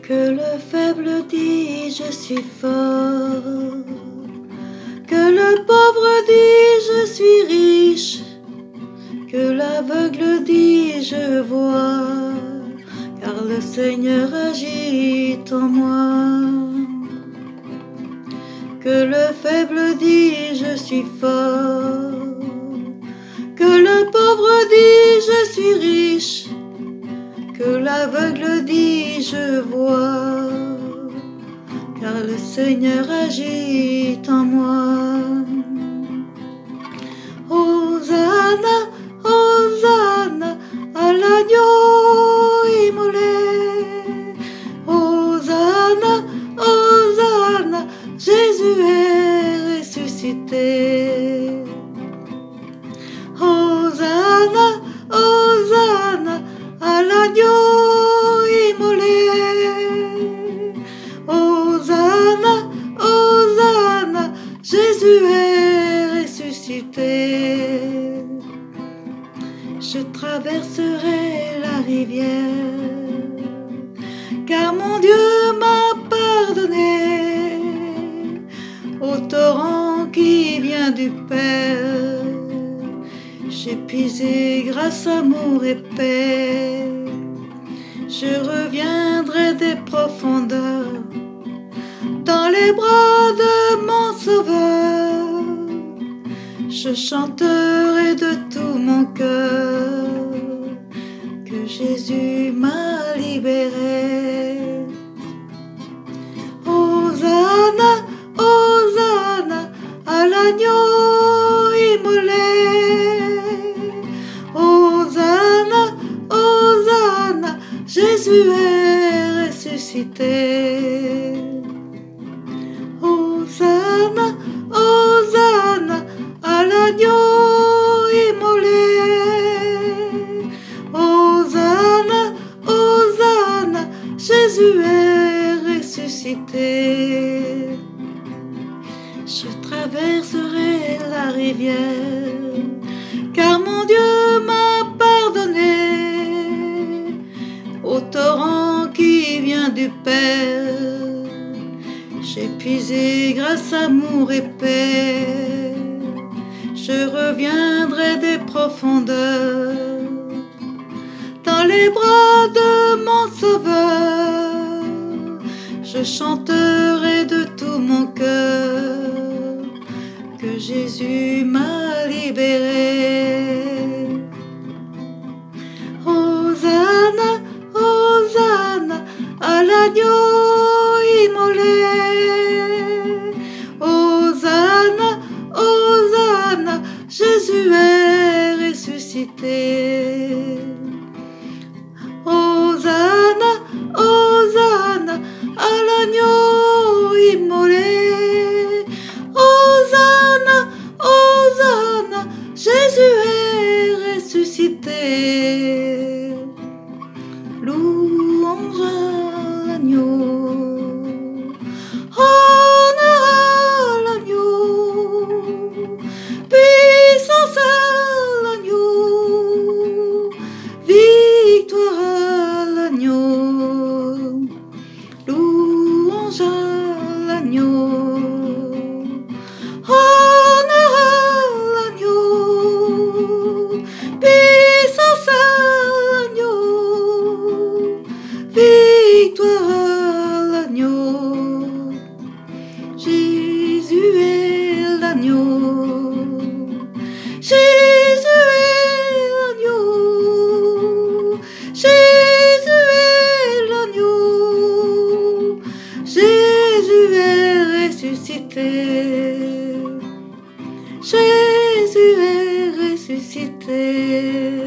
Que le faible dit je suis fort, que le pauvre dit je suis riche, que l'aveugle dit je vois, car le Seigneur agit en moi. Que le faible dit je suis fort, que le pauvre dit je suis riche, que l'aveugle dit je vois, car le Seigneur agit en moi. Hosanna, Hosanna à l'agneau immolé. Hosanna, Hosanna, Jésus est ressuscité. Hosanna, Hosanna à l'agneau immolé. Hosanna, Hosanna, Jésus est ressuscité. Je traverserai la rivière, car mon Dieu m'a pardonné. Au torrent qui vient du Père, j'ai puisé grâce, amour et paix. Je reviendrai des profondeurs dans les bras de mon Sauveur. Je chanterai de tout mon cœur que Jésus m'a libéré. Hosanna, Hosanna à l'agneau immolé. Hosanna, Hosanna, Jésus est ressuscité. Hosanna, Hosanna à l'agneau immolé. Hosanna, Hosanna, Jésus est ressuscité. Je traverserai la rivière, car mon Dieu m'a pardonné. Au torrent qui vient du Père, j'ai puisé grâce, amour et paix. Je reviendrai des profondeurs dans les bras de mon Sauveur. Je chanterai de tout mon cœur que Jésus m'a libéré. Hosanna, Hosanna à l'agneau immolé. Hosanna, Hosanna, Jésus est ressuscité. Hosanna, Hosanna à l'agneau immolé. Hosanna, Hosanna, Jésus est ressuscité. Louange à l'agneau, honneur à l'agneau, puissance à l'agneau, victoire à l'agneau. Louange à l'agneau, honneur à l'agneau, puissance à l'agneau, victoire à l'agneau. Jésus est l'agneau, Jésus est l'agneau, Jésus est l'agneau, Jésus est ressuscité. Jésus est ressuscité.